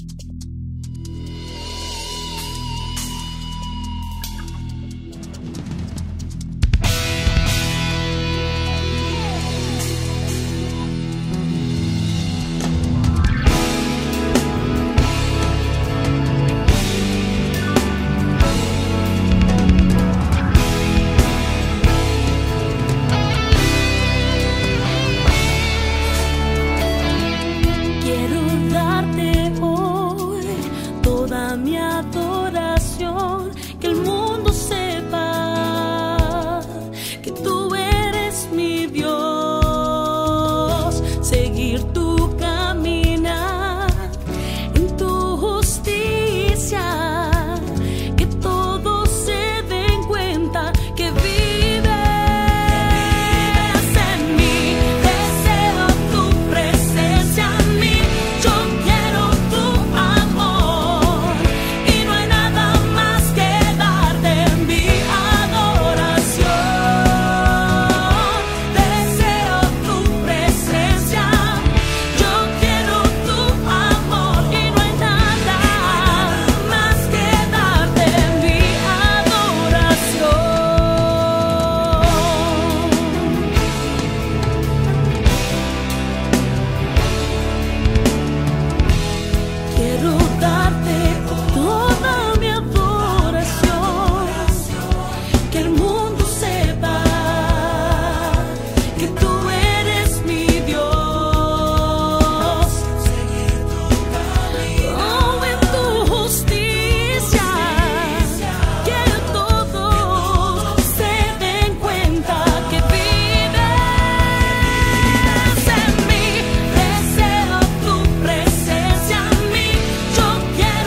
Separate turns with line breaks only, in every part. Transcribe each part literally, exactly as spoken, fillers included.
Quiero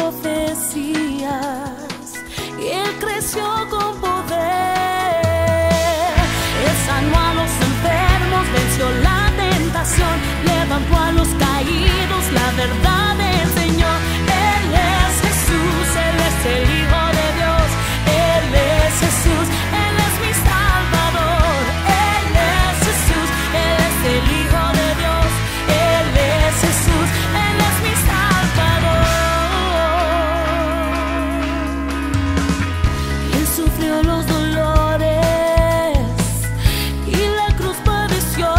profecías y Él creció con poder. Él sanó a los enfermos, venció la tentación, levantó a los caídos, la verdad enseñó. Él es Jesús, Él es el Hijo de Dios. Él es Jesús, Él es mi Salvador. Él es Jesús, Él es el Hijo de Dios. Él es Jesús, Él es mi Salvador. Él sufrió los dolores y la cruz padeció.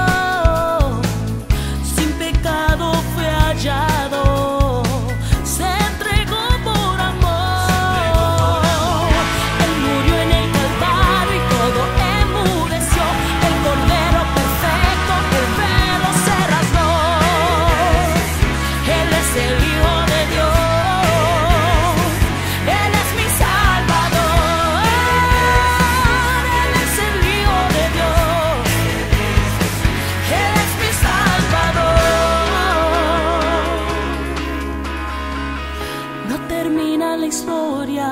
Sin pecado fue hallado. Se entregó por amor. Él murió en el Calvario y todo enmudeció. El Cordero perfecto, el velo se rasgó. Él es el Hijo de Dios. Él es mi Salvador. Él es el Hijo de Dios. Él es mi Salvador. No termina la historia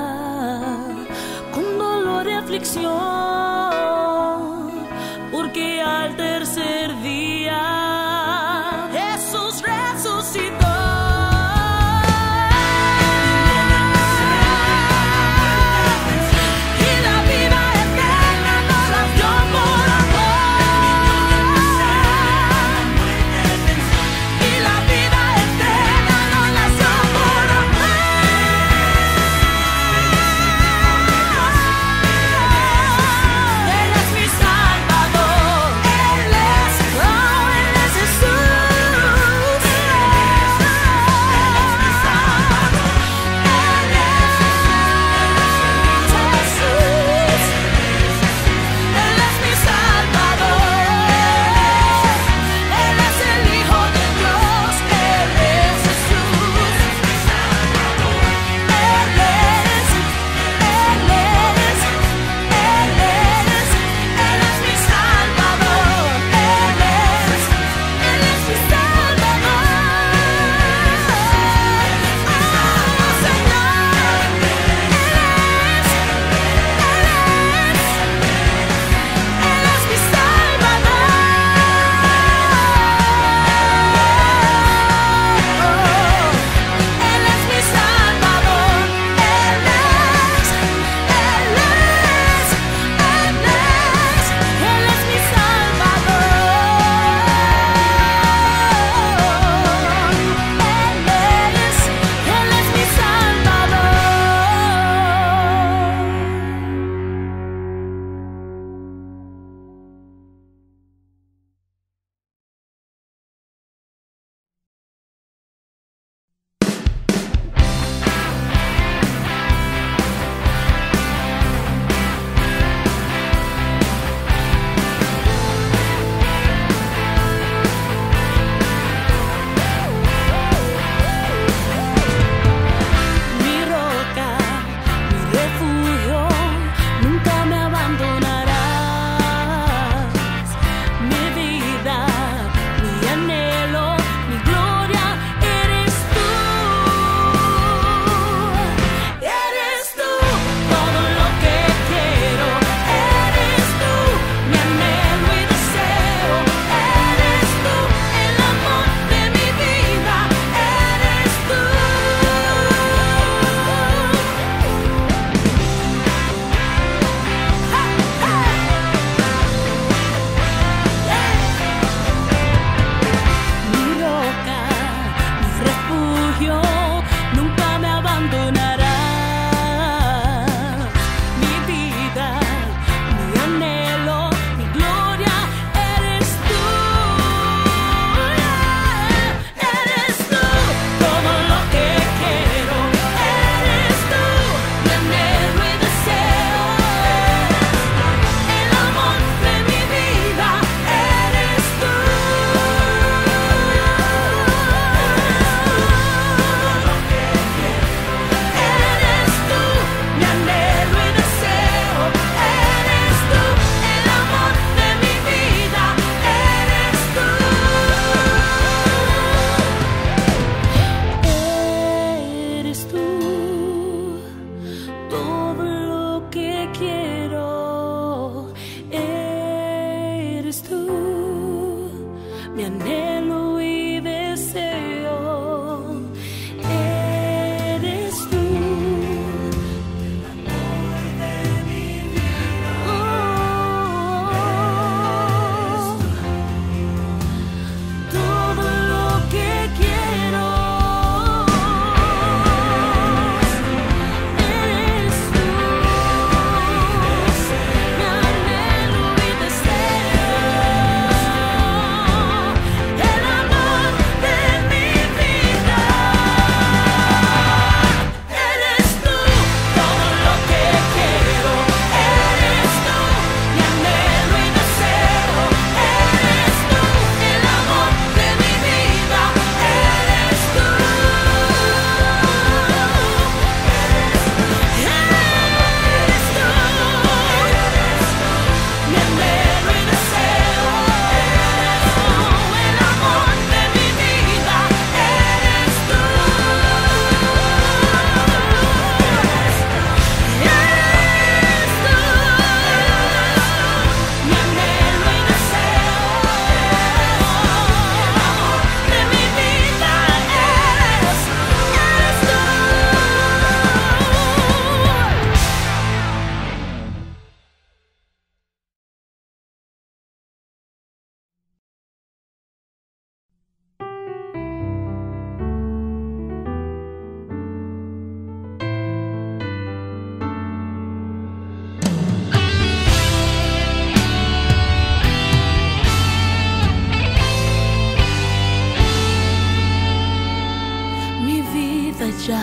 con dolor y aflicción, porque al tercer día Jesús resucitó. Y la vida eterna nos la dio por amor. Y la vida eterna nos la dio por amor.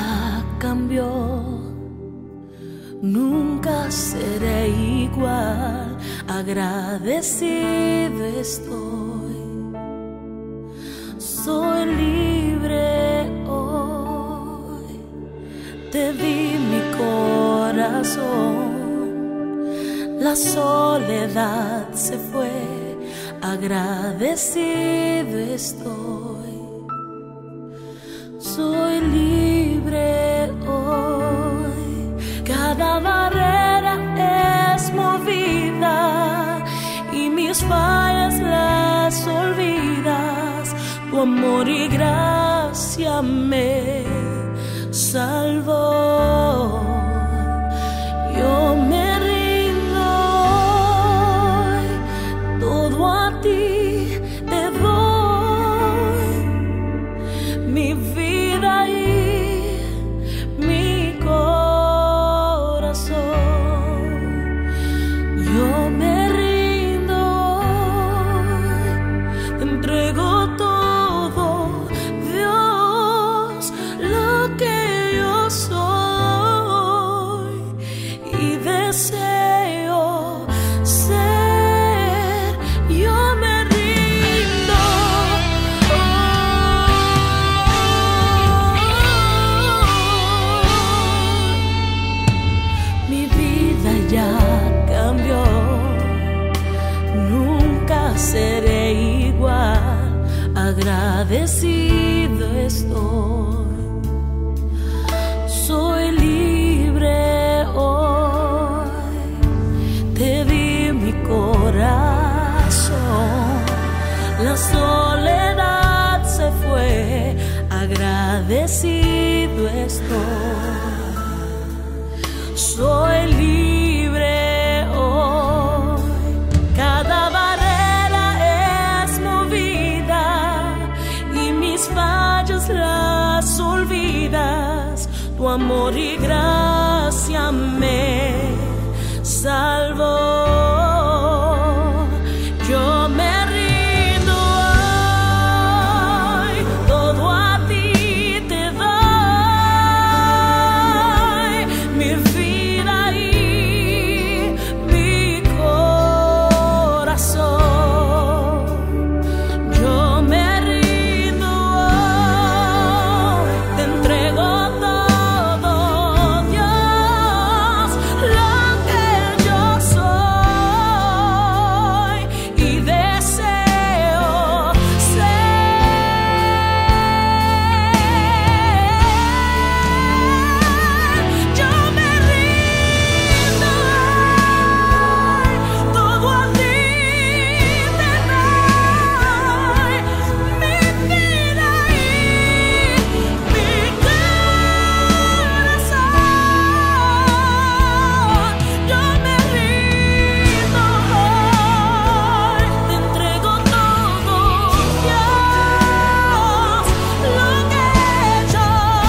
ya cambió, nunca seré igual, agradecido estoy, soy libre hoy, te di mi corazón, la soledad se fue, agradecido estoy, soy libre hoy, cada barrera es movida y mis fallas las olvidas, tu amor y gracia me salvó. Yo me rindo hoy, todo a ti te doy, mi vida y mi corazón. Yo me rindo hoy, te entrego todo, Dios, lo que yo soy, y deseo ser. Yo me rindo hoy. Mi vida ya cambió, nunca seré igual, agradecido estoy, soy libre hoy, te di mi corazón, la soledad se fue, agradecido estoy, soy libre hoy, cada barrera es movida y mis fallas las olvidas, tu amor y gracia me salvó. Yo me rindo hoy, todo a ti te doy, mi vida y mi corazón. Yo me rindo hoy, te entrego todo, Dios, lo que yo soy, y deseo ser. Yo me rindo hoy, todo a ti te doy, mi vida y mi corazón. Yo me rindo hoy, te entrego todo, Dios, lo que yo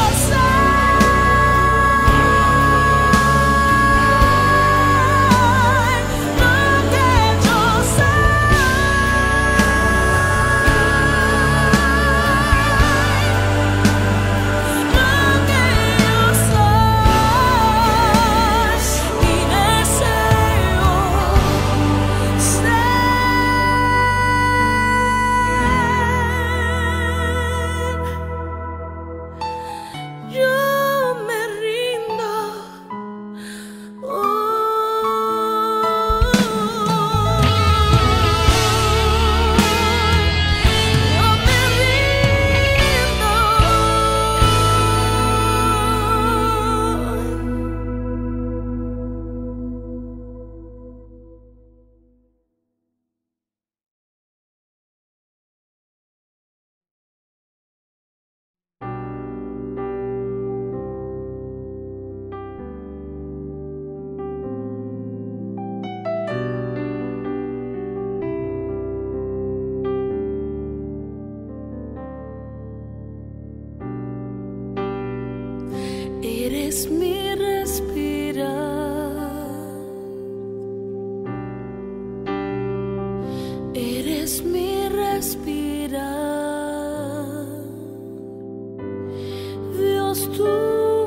eres mi respirar, eres mi respirar, Dios, tú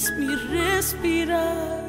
es mi respirar.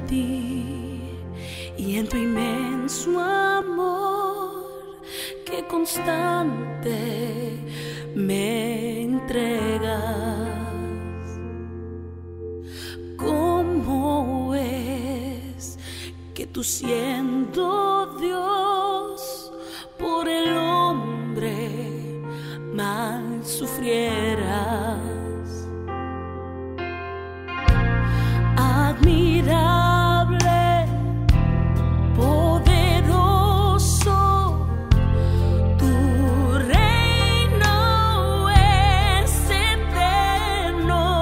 ti y en tu inmenso amor que constante me entregas. ¿Cómo es que tú, siendo Dios, por el hombre mal sufrieras? Admirable, poderoso, tu reino es eterno,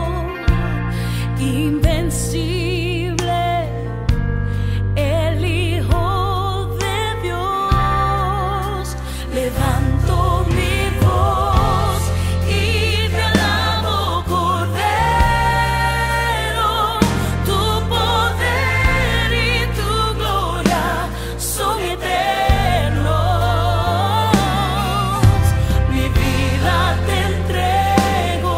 invencible, el Hijo de Dios. Levanto mi voz y te alabo, Cordero. Tu poder y tu gloria son eternos. Mi vida te entrego,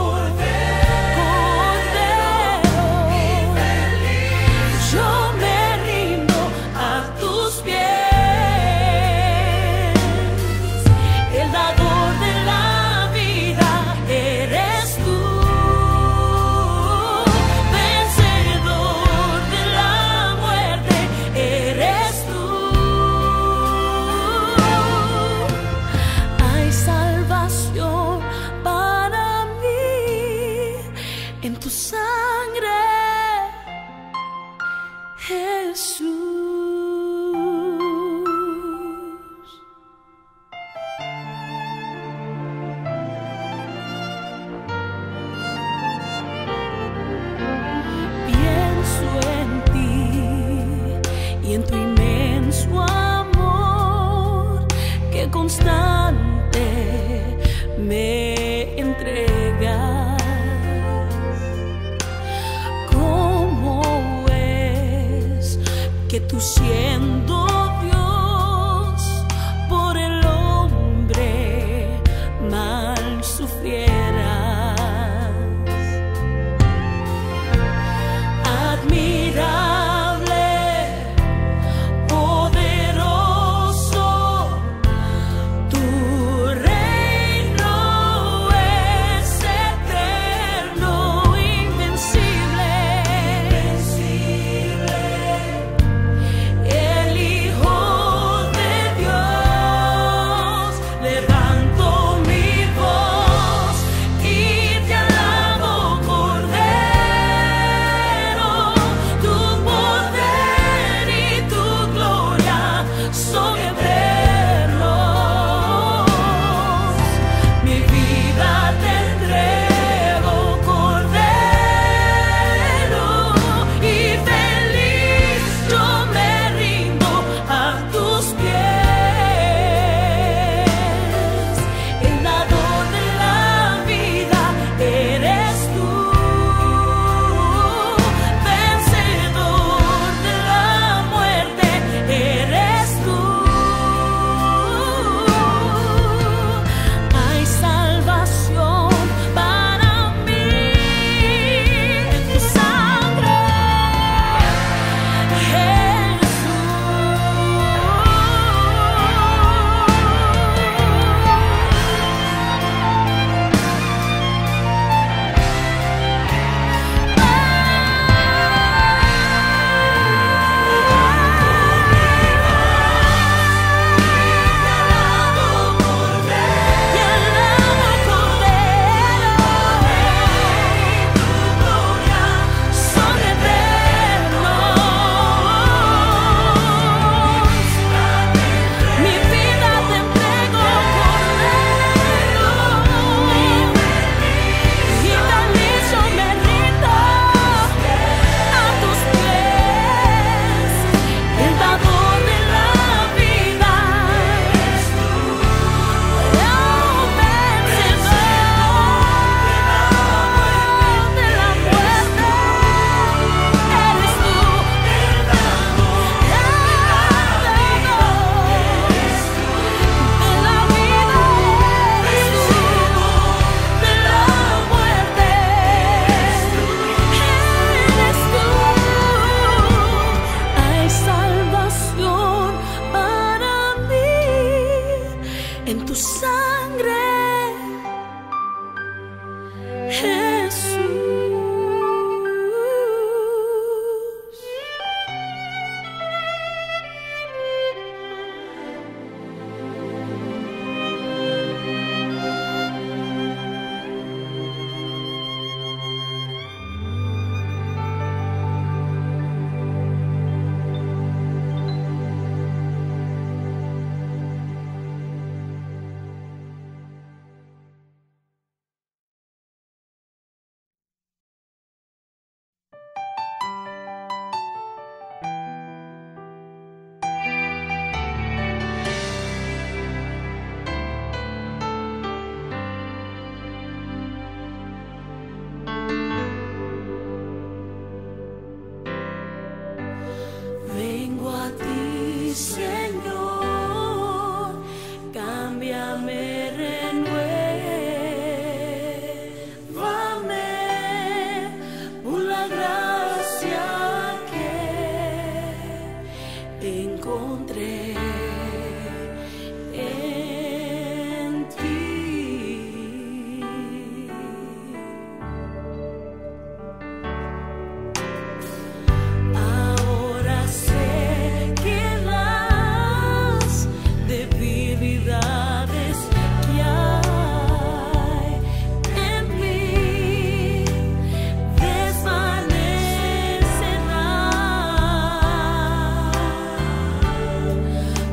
Cordero. Yo me rindo a tus pies. El dador de la vida eres tú, vencedor de la muerte eres tú. Hay salvación para mí en tu sangre, Jesús. Pienso en ti y en tu inmenso amor que constante me entregas. ¿Cómo es que tú, siendo Dios, por el hombre mal sufrieras? Admirable, poderoso, tu reino es eterno, invencible, mi Señor, cámbiame, renuévame por la gracia que encontré en ti. Ahora sé que las debilidades que hay en mí desvanecerán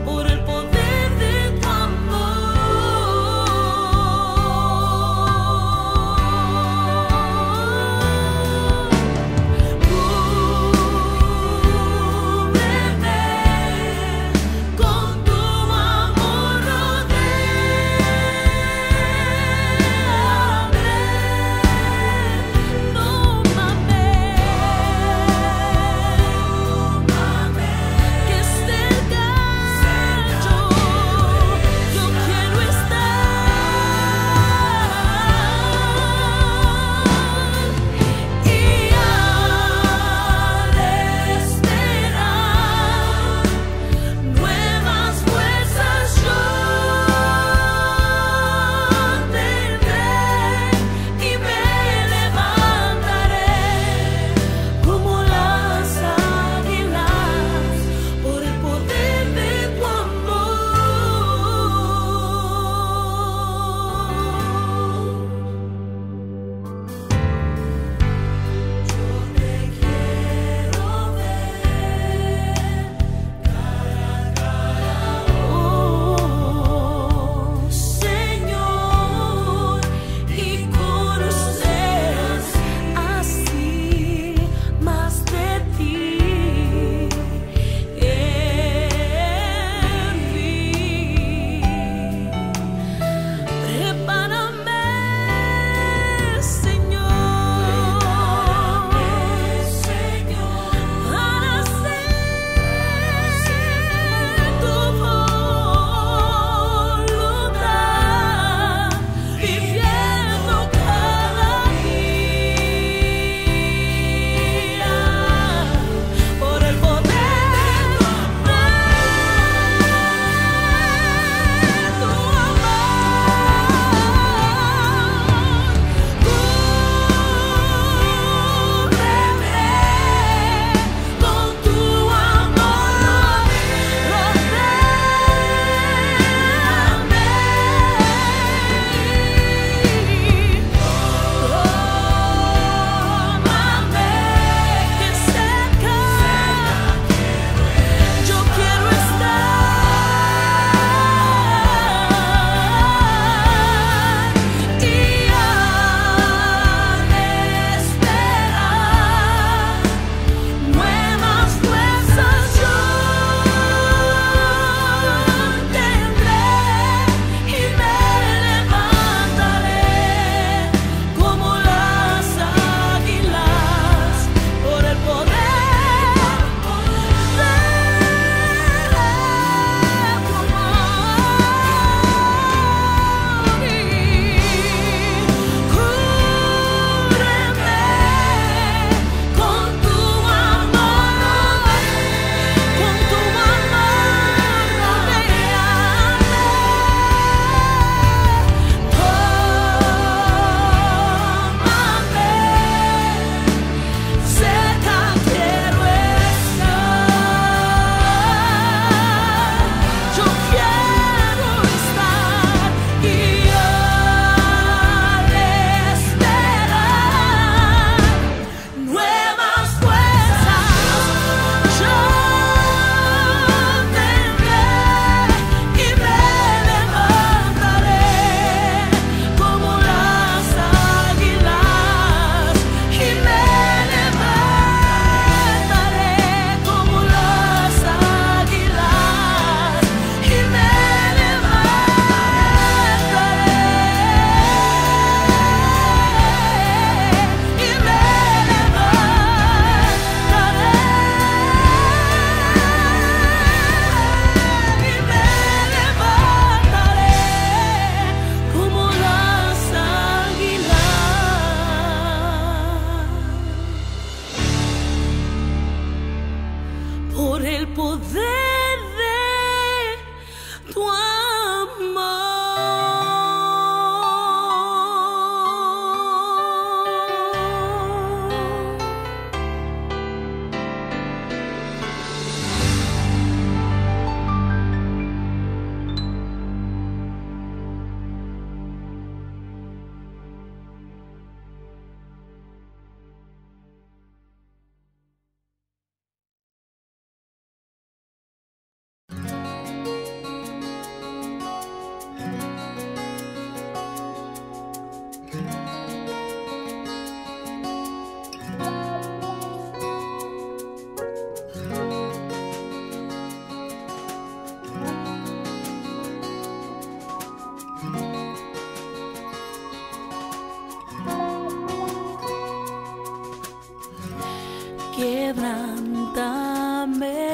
quebrántame,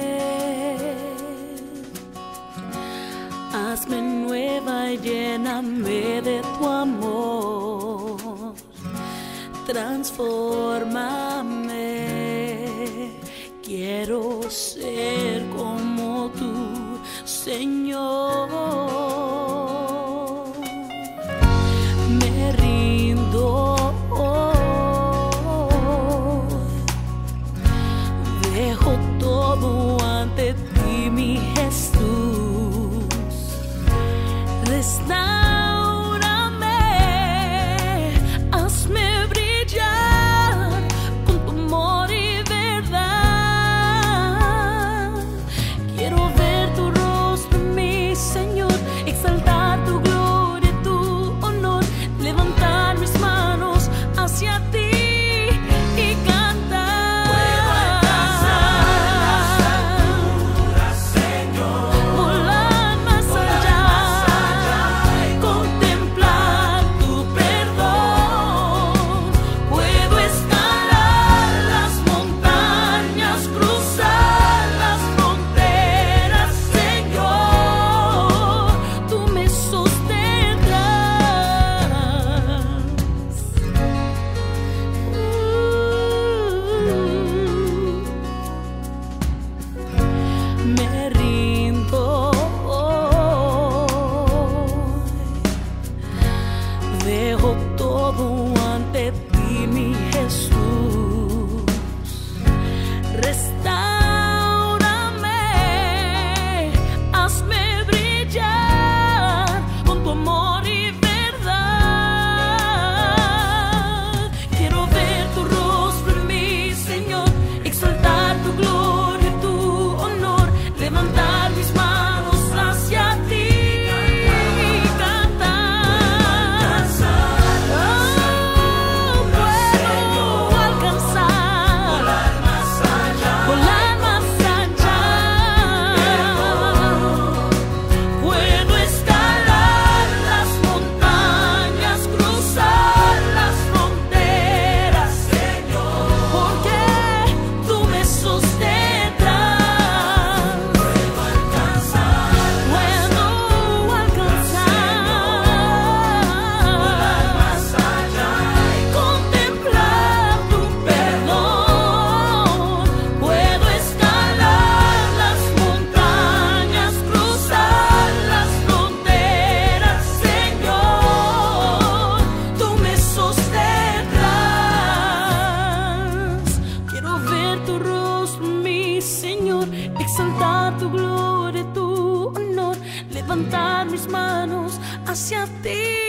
hazme nueva y lléname de tu amor, transfórmame, quiero ser como tú, Señor. Me rindo, dejo todo ante ti, mi Jesús. Restáurame, hazme brillar con tu amor y verdad. Quiero ver tu rostro, mi Señor, exaltar tu gloria, tu honor, levantar mis manos hacia ti. Me rindo, dejo todo ante ti, mi Jesús. Restáurame, hazme brillar con tu amor y verdad. Quiero ver tu rostro, mi Señor, exaltar tu gloria, levantar mis manos hacia ti y cantar. Oh, puedo alcanzar, volar más allá, volar más allá. Puedo escalar las montañas, cruzar las fronteras, Señor, porque tú me sostenes. Señor, exaltar tu gloria, tu honor, levantar mis manos hacia ti.